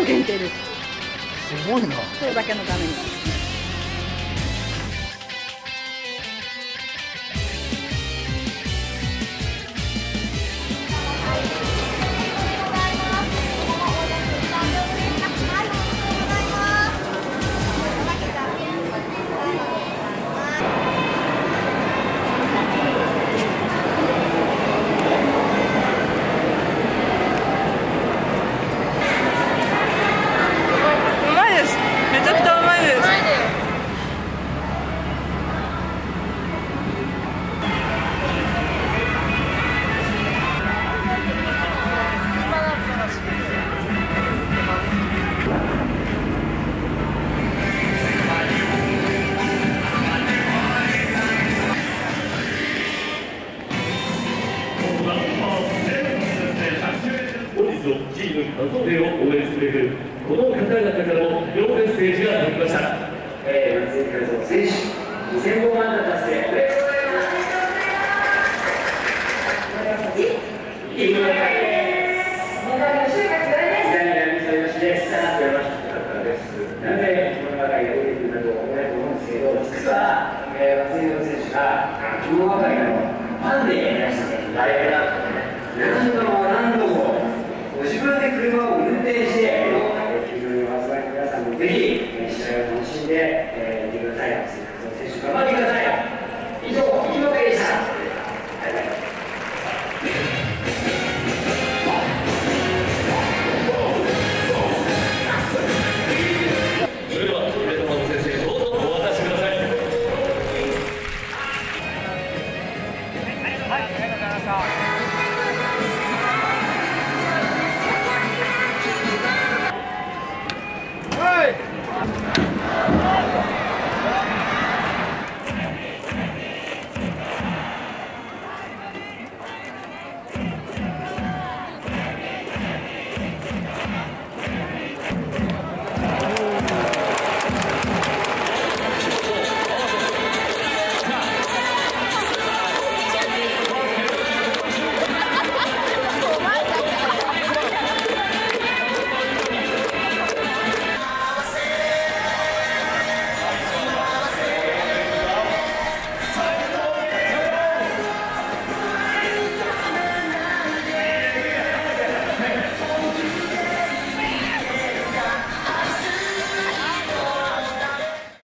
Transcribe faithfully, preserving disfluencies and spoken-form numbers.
限定です。 すごいな。 今日だけのために。 チーム完走デーを応援するこの方々からの両メッセージが届きました。えー、松井和夫選手、にせんごう安打達成おめでとうございます。いい問題です。問題の収穫大です。左に見せましです。さあ、よろしくお願いします。なんでこの中に出てくるんだと思うと思うんですけど、実は、えー、松井和夫選手が着物係のファンでいらっしゃって、誰かなとね、何度も何度も。自分で車を